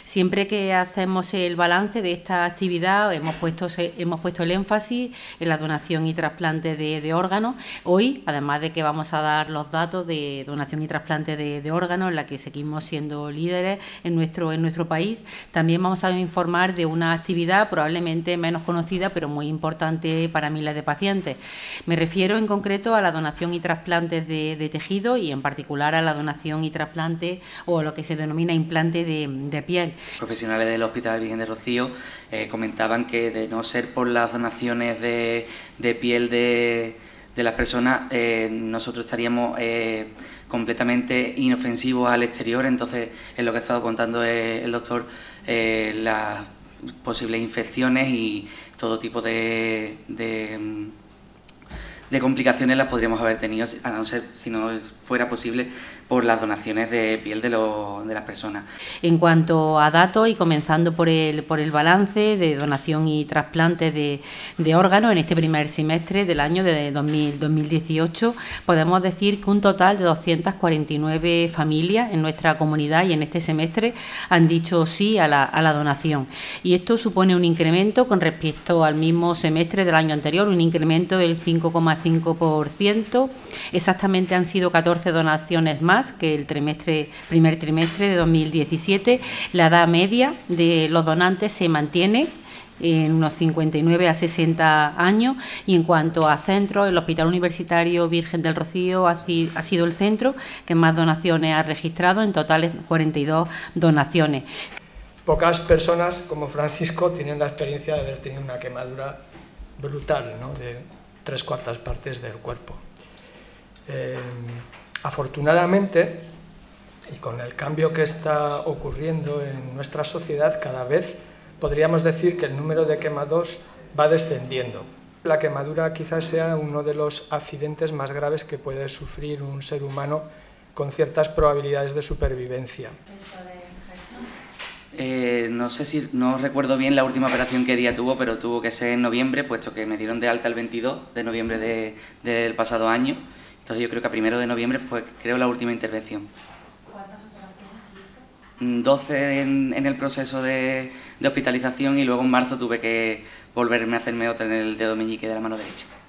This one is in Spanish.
Siempre que hacemos el balance de esta actividad hemos puesto el énfasis en la donación y trasplante de órganos. Hoy, además de que vamos a dar los datos de donación y trasplante de órganos, en la que seguimos siendo líderes en nuestro país, también vamos a informar de una actividad probablemente menos conocida, pero muy importante para miles de pacientes. Me refiero en concreto a la donación y trasplante de tejido y en particular a la donación y trasplante o lo que se denomina implante de piel. Profesionales del Hospital Virgen de Rocío comentaban que de no ser por las donaciones de piel de las personas, nosotros estaríamos completamente inofensivos al exterior. Entonces, es lo que ha estado contando el doctor, las posibles infecciones y todo tipo de complicaciones las podríamos haber tenido, a no ser, si no fuera posible, por las donaciones de piel de las personas. En cuanto a datos, y comenzando por el balance de donación y trasplante de órganos en este primer semestre del año de 2018, podemos decir que un total de 249 familias en nuestra comunidad y en este semestre han dicho sí a la donación. Y esto supone un incremento con respecto al mismo semestre del año anterior, un incremento del 5,5%. Exactamente han sido 14 donaciones más que el primer trimestre de 2017. La edad media de los donantes se mantiene en unos 59 a 60 años y en cuanto a centros, el Hospital Universitario Virgen del Rocío ha sido el centro que más donaciones ha registrado, en total 42 donaciones. Pocas personas como Francisco tienen la experiencia de haber tenido una quemadura brutal, ¿no?, de 3/4 partes del cuerpo. Afortunadamente, y con el cambio que está ocurriendo en nuestra sociedad, cada vez podríamos decir que el número de quemados va descendiendo. La quemadura quizás sea uno de los accidentes más graves que puede sufrir un ser humano con ciertas probabilidades de supervivencia. No recuerdo bien la última operación que día tuvo, pero tuvo que ser en noviembre, puesto que me dieron de alta el 22 de noviembre del pasado año. Entonces yo creo que a 1 de noviembre fue, la última intervención. ¿Cuántas operaciones hiciste? 12 en el proceso de hospitalización, y luego en marzo tuve que volverme a hacerme otra en el dedo meñique de la mano derecha.